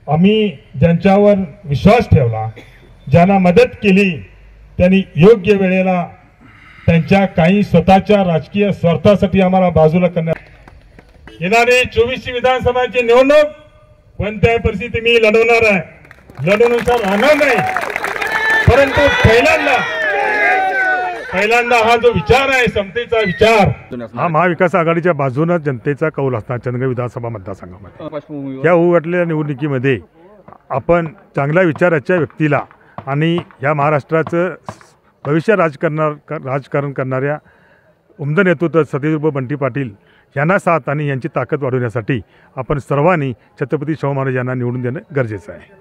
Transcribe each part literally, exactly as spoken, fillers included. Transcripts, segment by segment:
आम्ही ज्यांच्यावर विश्वास ठेवला, ज्यांना मदत केली, त्यांनी योग्य वेळेला त्यांच्या काही स्वतःच्या राजकीय स्वार्थासाठी आम्हाला बाजूला करण्यात येणारी चोवीसची विधानसभाची निवडणूक कोणत्याही परिस्थिती मी लढवणार आहे, लढवण्याचा राहणार नाही. परंतु पहिल्यांदा पहिल्यांदा हा जो विचार आहे समतेचा विचार, हा महाविकास आघाडीच्या बाजूने जनतेचा कौल असणार चंदगड विधानसभा मतदारसंघामध्ये. या उघडलेल्या निवडणुकीमध्ये आपण चांगल्या विचाराच्या व्यक्तीला आणि या महाराष्ट्राचं भविष्य राजकारण राजकारण करणाऱ्या उमद नेतृत्व सतीश बंटी पाटील यांना साथ आणि यांची ताकद वाढवण्यासाठी आपण सर्वांनी छत्रपती शाहू महाराज यांना निवडून देणं गरजेचं आहे.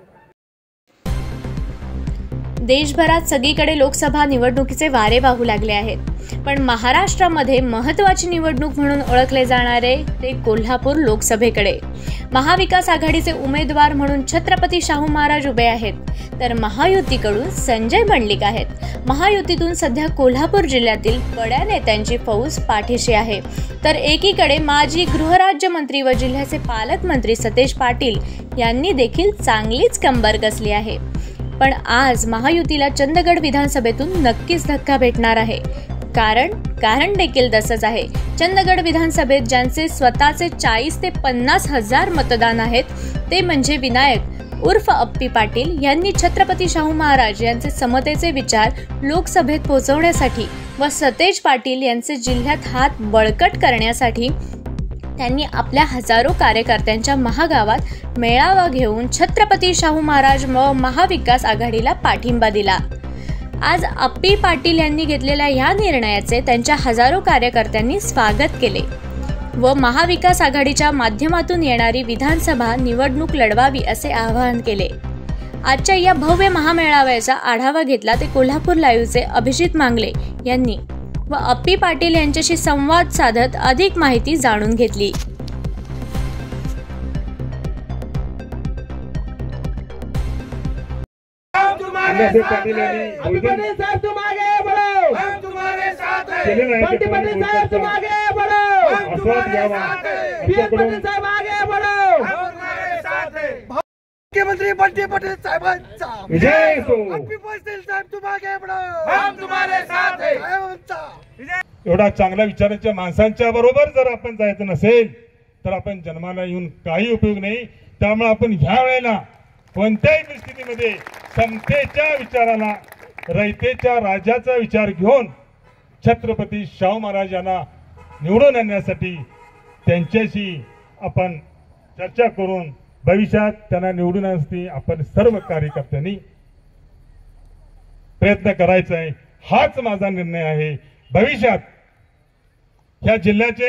देशभरात सगळीकडे लोकसभा निवडणुकीचे वारे वाहू लागले आहेत, पण महाराष्ट्रामध्ये महत्त्वाची निवडणूक म्हणून ओळखले जाणारे ते कोल्हापूर लोकसभेकडे. महाविकास आघाडीचे उमेदवार म्हणून छत्रपती शाहू महाराज उभे आहेत, तर महायुतीकडून संजय मंडलिक आहेत. महायुतीतून सध्या कोल्हापूर जिल्ह्यातील बड्या नेत्यांची फौज पाठीशी आहे, तर एकीकडे माजी गृहराज्यमंत्री व जिल्ह्याचे पालकमंत्री सतेज पाटील यांनी देखील चांगलीच कंबर कसली आहे. पण आज महायुतीला चंदगड विधानसभेतून नक्कीच धक्का भेटणार आहे. कारण कारण देखील तसंच आहे. चंदगड विधानसभेत ज्यांचे स्वतःचे चाळीस ते पन्नास हजार मतदान आहेत ते म्हणजे विनायक उर्फ अप्पी पाटील यांनी छत्रपती शाहू महाराज यांचे समतेचे विचार लोकसभेत पोहोचवण्यासाठी व सतेज पाटील यांचे जिल्ह्यात हात बळकट करण्यासाठी त्यांनी आपल्या हजारो कार्यकर्त्यांच्या महागावात मेळावा घेऊन छत्रपती शाहू महाराज व महाविकास आघाडीला पाठिंबा दिला. आज अप्पी पाटील यांनी घेतलेल्या या निर्णयाचे त्यांच्या हजारो कार्यकर्त्यांनी स्वागत केले व महाविकास आघाडीच्या माध्यमातून येणारी विधानसभा निवडणूक लढवावी असे आवाहन केले. आजच्या या भव्य महामेळाव्याचा आढावा घेतला ते कोल्हापूर लाईव्हचे अभिजित मांगले यांनी व अप्पी पाटील यांच्याशी संवाद साधत अधिक माहिती जाणून घेतली. मुख्यमंत्री बंटी पाटील साहेबांचा विजय असो. अप्पी पाटील साहेब तुम आगे बढ़ो, हम तुम्हारे साथ हैं. एवढा चांगल्या विचाराच्या माणसांच्या बरोबर जर आपण जायचं नसेल तर आपण जन्माला येऊन काही उपयोग नाही. त्यामुळे आपण ह्या वेळेला कोणत्याही परिस्थितीमध्ये समतेच्या विचाराला, रयतेच्या राजाचा विचार घेऊन छत्रपती शाहू महाराज यांना निवडून आणण्यासाठी त्यांच्याशी आपण चर्चा करून भविष्यात त्यांना निवडून आणण्यासाठी आपण सर्व कार्यकर्त्यांनी प्रयत्न करायचा आहे. हाच माझा निर्णय आहे. भविष्यात ह्या जिल्ह्याचे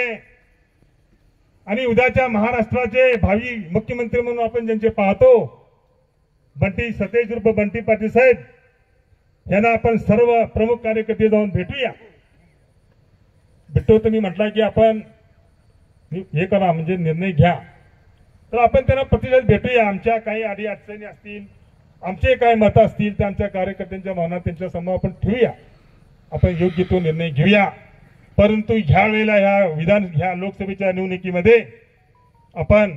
आणि उद्याच्या महाराष्ट्राचे भावी मुख्यमंत्री म्हणून आपण ज्यांचे पाहतो बंटी सतेज उर्फ बंटी पाटील साहेब यांना आपण सर्व प्रमुख कार्यकर्ते जाऊन भेटूया. भेटतो तुम्ही म्हटला की आपण हे करा म्हणजे निर्णय घ्या, तर आपण त्यांना प्रतिसाद भेटूया. आमच्या काही अडी अडचणी असतील, आमचे काय मत असतील त्या आमच्या कार्यकर्त्यांच्या भावना त्यांच्या समोर आपण ठेवूया, आपण योग्य तो निर्णय घेऊया. परंतु ह्या वेळेला ह्या विधान ह्या लोकसभेच्या निवडणुकीमध्ये आपण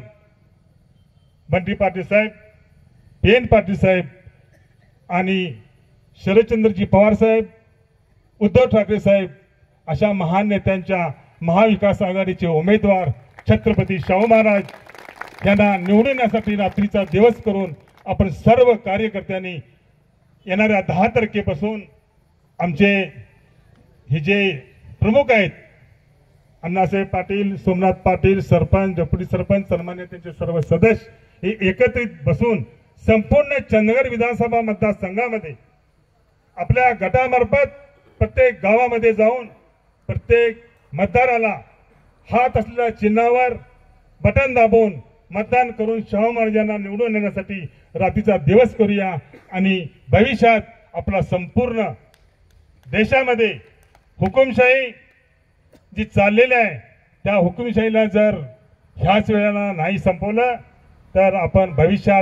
बंटी पाटील साहेब, पेन पाटील साहेब आणि शरदचंद्रजी पवार साहेब, उद्धव ठाकरे साहेब अशा महान नेत्यांच्या महाविकास आघाडीचे उमेदवार छत्रपती शाहू महाराज यांना निवडण्यासाठी रात्रीचा दिवस करून आपण सर्व कार्यकर्त्यांनी येणाऱ्या दहा तारखेपासून आमचे हे जे प्रमुख आहेत अण्णासाहेब पाटील, सोमनाथ पाटील, सरपंच, डेप्युटी सरपंच, सन्मान्य त्यांचे सर्व सदस्य हे एकत्रित बसून संपूर्ण चंदगड विधानसभा मतदारसंघामध्ये आपल्या गटामार्फत प्रत्येक गावामध्ये जाऊन प्रत्येक मतदाराला हात असलेल्या चिन्हावर बटन दाबून मतदान करून शाहू महाराजांना निवडून येण्यासाठी रात्रीचा दिवस करूया. आणि भविष्यात आपला संपूर्ण देशामध्ये हुकुमशाही जी चाललेली आहे त्या हुकुमशाहीला जर ह्याच वेळेला नाही संपवलं तर आपण भविष्यात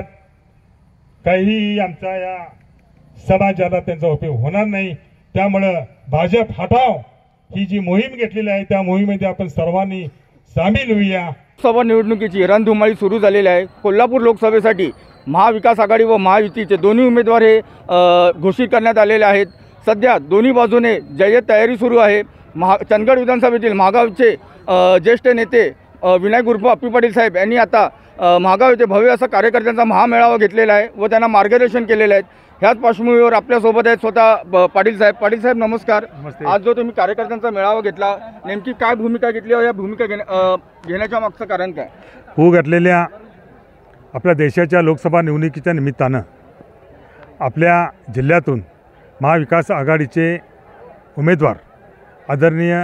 काही आमच्या या समाजाला त्यांचा उपयोग होणार नाही. त्यामुळे भाजप हटाव ही जी मोहीम घेतलेली आहे त्या मोहिमेमध्ये आपण सर्वांनी सामील होऊया. लोकसभा निवडणुकीची रणधुमाळी सुरू झालेली आहे. कोल्हापूर लोकसभेसाठी महाविकास आघाडी व महायुतीचे दोन्ही उमेदवार हे अ, घोषित करण्यात आलेले आहेत. सध्या दोन्ही बाजूने जय्यत तयारी सुरू आहे. महा चंदगड विधानसभेतील महागावचे अ, ज्येष्ठ नेते अ, विनायक उर्फ अप्पी पाटील साहेब यांनी आता अ, महागाव येथे भव्य असा कार्यकर्त्यांचा महामेळावा घेतलेला आहे व त्यांना मार्गदर्शन केलेलं आहे. ह्याच पार्श्वभूमीवर आपल्यासोबत आहेत स्वतः ब- पाटील साहेब. पाटील साहेब नमस्कार. नमस्ते. आज जो तुम्ही कार्यकर्त्यांचा मेळावा घेतला, नेमकी काय भूमिका घेतली व या भूमिका घेण्या अ, घेण्याच्या मागचं कारण काय? होऊ घातलेल्या आपल्या देशाच्या लोकसभा निवडणुकीच्या निमित्तानं आपल्या जिल्ह्यातून महाविकास आघाडीचे उमेदवार आदरणीय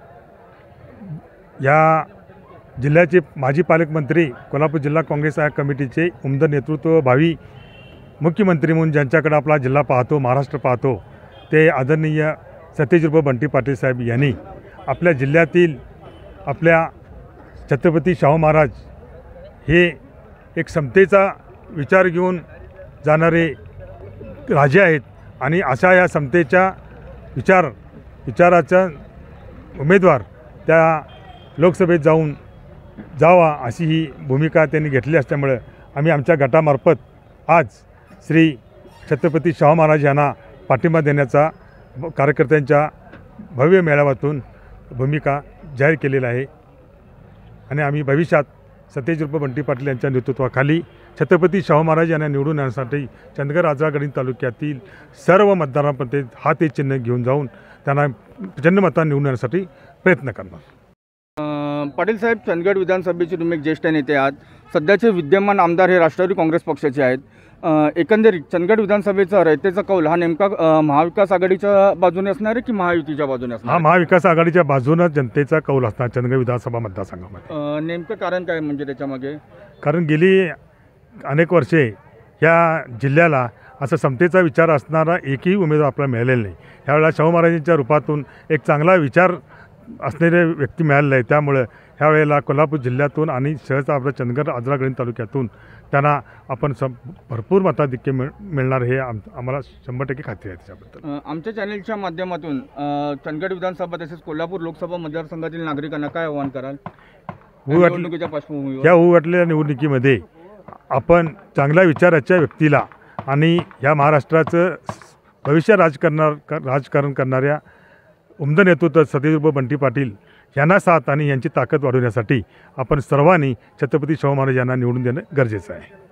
या जिल्ह्याचे माजी पालकमंत्री, कोल्हापूर जिल्हा काँग्रेस आयोग कमिटीचे उमद नेतृत्व, भावी मुख्यमंत्री म्हणून ज्यांच्याकडे आपला जिल्हा पाहतो, महाराष्ट्र पाहतो, ते आदरणीय सतेजरूप बंटी पाटील साहेब यांनी आपल्या जिल्ह्यातील आपल्या छत्रपती शाहू महाराज हे एक समतेचा विचार घेऊन जाणारे राजे आहेत आणि अशा या समतेच्या विचार विचाराचा उमेदवार त्या लोकसभेत जाऊन जावा अशी ही भूमिका त्यांनी घेतली असल्यामुळे आम्ही आमच्या गटामार्फत आज श्री छत्रपती शाहू महाराज यांना पाठिंबा देण्याचा कार्यकर्त्यांच्या भव्य मेळाव्यातून भूमिका जाहीर केलेला आहे. आणि आम्ही भविष्यात सतेजरूप बंटी पाटील यांच्या नेतृत्वाखाली छत्रपती शाहू महाराज यांना निवडून येण्यासाठी चंदगड आजरागडी तालुक्यातील सर्व मतदारांपर्यंत हा ते चिन्ह घेऊन जाऊन त्यांना प्रचंड मतांनी निवडून येण्यासाठी प्रयत्न करणार. पाटील साहेब, चंदगड विधानसभेचे तुम्ही एक ज्येष्ठ नेते आहात. सध्याचे विद्यमान आमदार हे राष्ट्रवादी काँग्रेस पक्षाचे आहेत. अ, एकंदरीत चंदगड विधानसभेचा रयतेचा कौल हा नेमका अ, महाविकास आघाडीच्या बाजूने असणार आहे की महायुतीच्या बाजूने असणार हा आहे? महाविकास आघाडीच्या बाजूनं जनतेचा कौल असणार चंदगड विधानसभा मतदारसंघामध्ये. अ, नेमकं कारण काय म्हणजे त्याच्यामागे? कारण गेली अनेक वर्षे या जिल्ह्याला असं समतेचा विचार असणारा एकही उमेदवार आपल्याला मिळालेला नाही. ह्यावेळेला शाहू महाराजांच्या रूपातून एक चांगला विचार असणारे व्यक्ती मिळालेला आहे. त्यामुळं ह्यावेळेला कोल्हापूर जिल्ह्यातून आणि सहसा आपल्या चंदगड आजरागडी तालुक्यातून त्यांना आपण सम भरपूर मताधिक्य मिळ मिळणार हे आम आम्हाला शंभर टक्के खात्री आहे त्याच्याबद्दल. अ, आमच्या चॅनलच्या माध्यमातून अ, चंदगड विधानसभा तसेच कोल्हापूर लोकसभा मतदारसंघातील नागरिकांना काय आवाहन कराल होऊ घातले निवडणुकीच्या पार्श्वभूमीवर? या होऊ घातलेल्या निवडणुकीमध्ये आपण चांगल्या विचाराच्या व्यक्तीला आणि या महाराष्ट्राचं भविष्य राजकारणार राजकारण करणाऱ्या उमद नेतृत्व सतेजरूप बंटी पाटील यांना साथ आणि यांची ताकद वाढवण्यासाठी आपण सर्वांनी छत्रपती शाहू महाराज यांना निवडून देणं गरजेचं आहे.